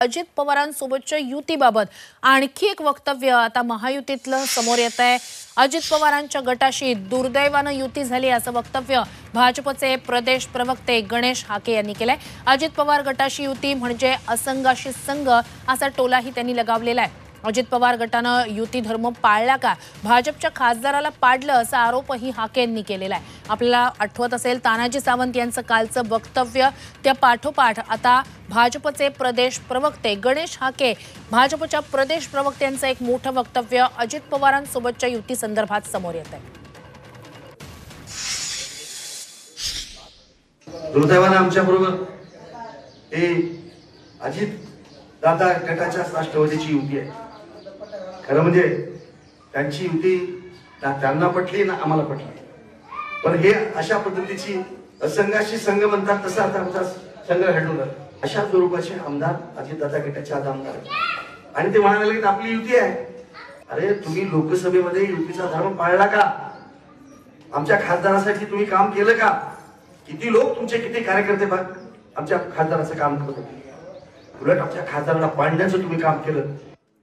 अजित पवारांसोबतच्या युतीबाबत आणखी एक वक्तव्य आता महायुतीतलं समोर येत आहे। अजित पवारांच्या गटाशी दुर्दैवानं युती झाली असं वक्तव्य भाजपचे प्रदेश प्रवक्ते गणेश हाके यांनी केलंय। अजित पवार गटाशी युती म्हणजे असंगाशी संघ असा टोलाही त्यांनी लगावलेला आहे। अजित पवार गटानं युती धर्म पाळला का, भाजपच्या खासदाराला पाडलं असा आरोपही हाके यांनी केलेला आहे। आपल्याला आठवत असेल तानाजी सावंत यांचं कालचं वक्तव्य, त्या पाठोपाठ आता भाजपचे प्रदेश प्रवक्ते गणेश हाके भाजपच्या प्रदेश प्रवक्त्यांचं एक मोठं वक्तव्य अजित पवारांसोबतच्या युती संदर्भात समोर येत आहे। दुर्दैवानं आमच्याबरोबर हे अजित दादा गटाच्या राष्ट्रवादीची युती आहे। खरं म्हणजे त्यांची युती ना त्यांना पटली ना आम्हाला पटली, पण हे अशा पद्धतीची असंघाशी संघ म्हणतात तसा आता आमचा संघ घडवला। अशा स्वरूपाचे आमदार अजित दादा गटाचे आमदार आणि ते म्हणाले की आपली युती आहे। अरे तुम्ही लोकसभेमध्ये युतीचा धर्म पाळला का? आमच्या खासदारासाठी तुम्ही काम केलं का? किती लोक तुमचे किती कार्यकर्ते बघ आमच्या खासदाराचं काम करत होते, उलट आमच्या खासदाराला पाडण्याचं तुम्ही काम केलं।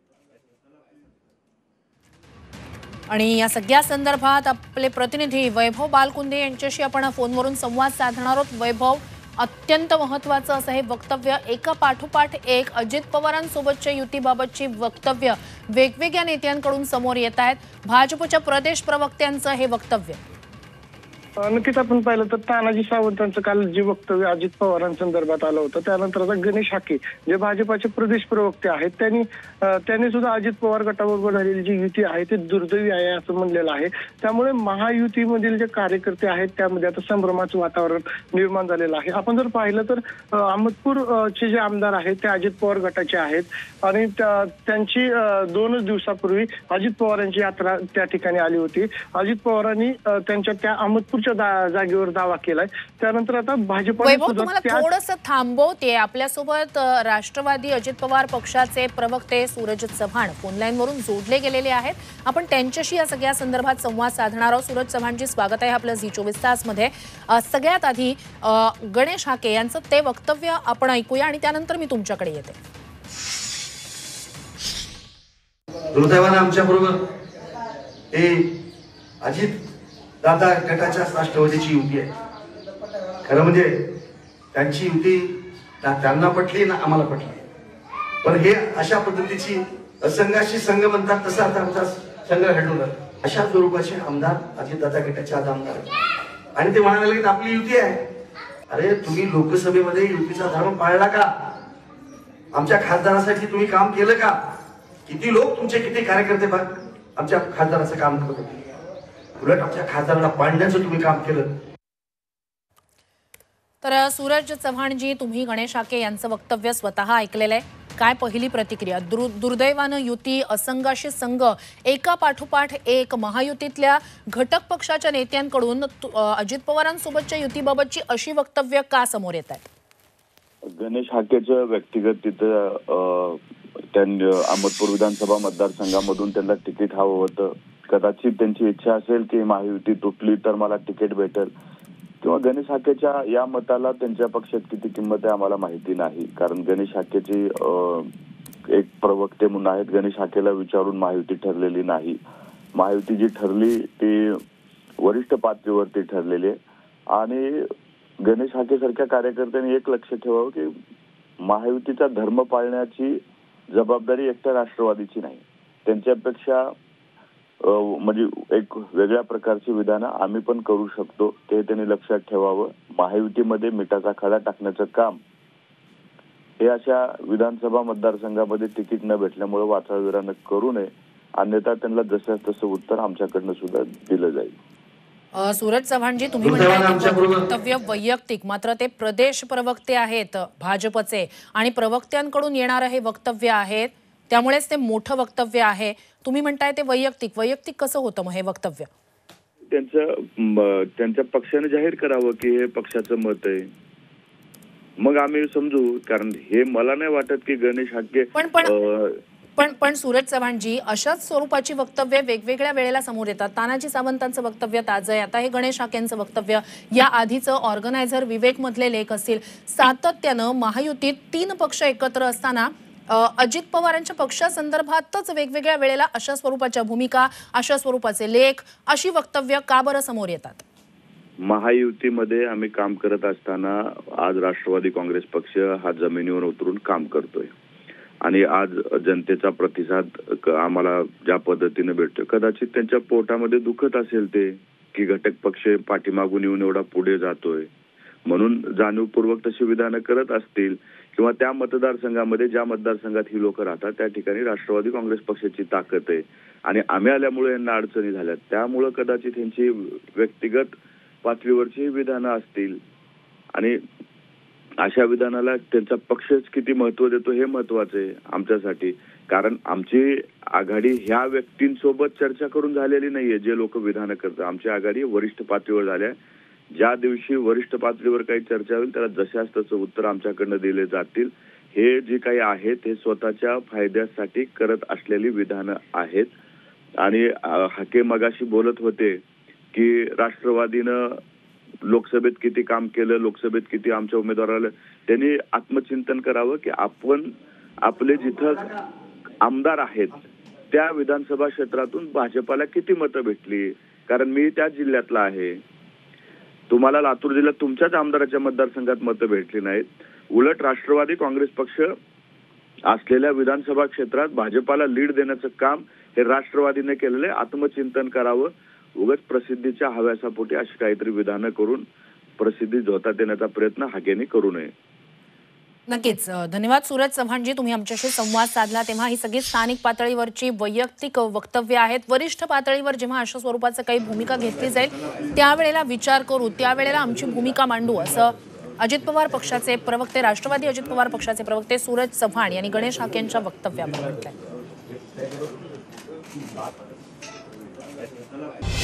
आणि या सगळ्या संदर्भात आपले प्रतिनिधी वैभव बालकुंदे यांच्याशी आपण फोनवरून संवाद साधणार आहोत। वैभव, अत्यंत महत्त्वाचं असं हे वक्तव्य, एका पाठोपाठ एक अजित पवारांसोबतच्या युतीबाबतची वक्तव्य वेगवेगळ्या नेत्यांकडून समोर येत आहेत। भाजपच्या प्रदेश प्रवक्त्यांचं हे वक्तव्य नक्कीच आपण पाहिलं तर तानाजी सावंतांचं काल जे वक्तव्य अजित पवारांसंदर्भात आलं होतं, त्यानंतर आता गणेश हाके जे भाजपाचे प्रदेश प्रवक्ते आहेत त्यांनी सुद्धा अजित पवार गटाबरोबर झालेली जी युती आहे ते दुर्दैवी आहे असं म्हणलेलं आहे। त्यामुळे महायुतीमधील जे कार्यकर्ते आहेत त्यामध्ये आता संभ्रमाचं वातावरण निर्माण झालेलं आहे। आपण जर पाहिलं तर अहमदपूरचे जे आमदार आहेत ते अजित पवार गटाचे आहेत आणि त्यांची 2 दिवसापूर्वी अजित पवारांची यात्रा त्या ठिकाणी आली होती। अजित पवारांनी त्यांच्या त्या अहमदपूर जागेवर दावा केलाय। त्यानंतर आता भाजपने थोडंसं थांबवते, आपल्यासोबत राष्ट्रवादी अजित पवार पक्षाचे प्रवक्ते सूरज चव्हाण फोनलाईन वरून जोडले गेलेले आहेत। आपण त्यांच्याशी या सगळ्या संदर्भात संवाद साधणार आहोत। सूरज चव्हाणजी, स्वागत आहे आपलं झी24 तास मध्ये। सगळ्यात आधी गणेश हाके यांचं ते वक्तव्य आपण ऐकूया आणि त्यानंतर मी तुमच्याकडे येते। दुर्दैवानं आमच्याबरोबर हे अजित दादा गटाच्या राष्ट्रवादीची युती आहे। खरं म्हणजे त्यांची युती ना त्यांना पटली ना आम्हाला पटली, पण हे अशा पद्धतीची असंघाशी संघ म्हणतात तसा आता आमचा संघ घडवला। अशा स्वरूपाचे आमदार अजित दादा गटाचे आमदार आणि ते म्हणाले की आपली युती आहे। अरे तुम्ही लोकसभेमध्ये युतीचा धर्म पाळला का? आमच्या खासदारासाठी तुम्ही काम केलं का? किती लोक तुमचे किती कार्यकर्ते बघ आमच्या खासदाराचं काम करत होते, उलट आमच्या खासदाराला पाडण्याचं तुम्ही काम केलं। तर सूरज चव्हाणजी, तुम्ही गणेश हाके यांचं वक्तव्य स्वतः ऐकलेलं आहे, काय पहिली प्रतिक्रिया? दुर्दैवानं युती, असंघाशी संघ, एका पाठोपाठ एक महायुतीतल्या घटक पक्षाच्या नेत्यांकडून अजित पवारांसोबतच्या युतीबाबतची अशी वक्तव्य का समोर येत आहेत? गणेश हाकेचं व्यक्तिगत तिथं त्यांनी अहमदपूर विधानसभा मतदारसंघामधून त्यांना तिकीट हवं होतं। कदाचित त्यांची इच्छा असेल की महायुती तुटली तर मला तिकीट भेटेल, किंवा गणेश हाकेच्या या मताला त्यांच्या पक्षात किती किंमत आहे आम्हाला माहिती नाही। कारण गणेश हाकेची एक प्रवक्ते म्हणून आहेत, गणेश हाकेला विचारून महायुती ठरलेली नाही। महायुती जी ठरली ती वरिष्ठ पातळीवरती ठरलेली आहे आणि गणेश हाकेसारख्या कार्यकर्त्यांनी एक लक्ष ठेवावं की महायुतीचा धर्म पाळण्याची जबाबदारी एकट्या राष्ट्रवादीची नाही, त्यांच्यापेक्षा म्हणजे एक वेगळ्या प्रकारची विधानं आम्ही पण करू शकतो ते त्यांनी लक्षात ठेवावं। महायुतीमध्ये मिठाचा खडा टाकण्याचं काम हे अशा विधानसभा मतदारसंघामध्ये तिकीट न भेटल्यामुळे वाचाळवीरानं करू नये, अन्यथा त्यांना जसं तसं उत्तर आमच्याकडनं सुद्धा दिलं जाईल। सूरज चव्हाणजी, तुम्ही म्हणताय वक्तव्य वैयक्तिक, मात्र ते प्रदेश प्रवक्ते आहेत भाजपचे आणि प्रवक्त्यांकडून येणारं हे वक्तव्य आहे, त्यामुळेच ते मोठं वक्तव्य आहे। तुम्ही म्हणताय ते वैयक्तिक कसं होतं मग हे वक्तव्य? त्यांच्या पक्षाने जाहीर करावं की हे पक्षाचं मत आहे, मग आम्ही समजू। कारण हे मला नाही वाटत की गणेश हाके पण सूरज चव्हाणजी, अशाच स्वरूपाची वक्तव्य वेगवेगळ्या वेळेला समोर येतात। तानाजी सावंतांचं वक्तव्य ताजं आहे, आता हे गणेश हाकेंचं वक्तव्य, या आधीचं ऑर्गनायझर विवेक मधले लेख असतील, सातत्यानं महायुतीत 3 पक्ष एकत्र असताना अजित पवारांच्या पक्षासंदर्भातच वेगवेगळ्या वेळेला अशा स्वरूपाच्या भूमिका, अशा स्वरूपाचे लेख, अशी वक्तव्य का बरं समोर येतात? महायुतीमध्ये आम्ही काम करत असताना आज राष्ट्रवादी काँग्रेस पक्ष हा जमिनीवर उतरून काम करतोय आणि आज जनतेचा प्रतिसाद आम्हाला ज्या पद्धतीने भेटतोय, कदाचित त्यांच्या पोटामध्ये दुखत असेल ते की घटक पक्ष पाठीमागून येऊन एवढा पुढे जातोय म्हणून जाणीवपूर्वक तशी विधानं करत असतील किंवा त्या मतदारसंघामध्ये ज्या मतदारसंघात ही लोक राहतात त्या ठिकाणी राष्ट्रवादी काँग्रेस पक्षाची ताकद आहे आणि आम्ही आल्यामुळे यांना अडचणी झाल्या, त्यामुळे कदाचित यांची व्यक्तिगत पातळीवरची विधानं असतील आणि अशा विधानाला त्यांचा पक्षच किती महत्व देतो हे महत्वाचं आहे आमच्यासाठी. कारण आमची आघाडी ह्या व्यक्तींसोबत चर्चा करून झालेली नाहीये जे लोक विधानं करतात. आमची आघाडी वरिष्ठ पातळीवर झाल्या. ज्या दिवशी वरिष्ठ पातळीवर काही चर्चा होईल त्याला जशाच तसं उत्तर आमच्याकडनं दिले जातील. हे जे काही आहेत हे स्वतःच्या फायद्यासाठी करत असलेली विधानं आहेत आणि हाके मगाशी बोलत होते की राष्ट्रवादीनं लोकसभेत किती काम केलं, लोकसभेत किती आमच्या उमेदवाराला, त्यांनी आत्मचिंतन करावं की आपण आपले जिथं आमदार आहेत त्या विधानसभा क्षेत्रातून भाजपाला किती मतं भेटली. कारण मी त्या जिल्ह्यातला आहे. तुम्हाला लातूर जिल्ह्यात तुमच्याच आमदाराच्या मतदारसंघात मतं भेटली नाहीत. उलट राष्ट्रवादी काँग्रेस पक्ष असलेल्या विधानसभा क्षेत्रात भाजपाला लीड देण्याचं काम हे राष्ट्रवादीने केलेलं आहे. आत्मचिंतन करावं. उगाच प्रसिद्धीच्या हव्यासापोटी अशी काहीतरी विधानं करून प्रसिद्धी झोतात देण्याचा प्रयत्न हाकेने करू नये. नक्कीच. धन्यवाद सूरज चव्हाणजी, तुम्ही आमच्याशी संवाद साधला. तेव्हा ही सगळी स्थानिक पातळीवरची वैयक्तिक वक्तव्य आहेत. वरिष्ठ पातळीवर जेव्हा अशा स्वरूपाचं काही भूमिका घेतली जाईल त्यावेळेला विचार करू, त्यावेळेला आमची भूमिका मांडू, असं अजित पवार पक्षाचे प्रवक्ते, राष्ट्रवादी अजित पवार पक्षाचे प्रवक्ते सूरज चव्हाण यांनी गणेश हाकेंच्या वक्तव्यावर म्हटलंय.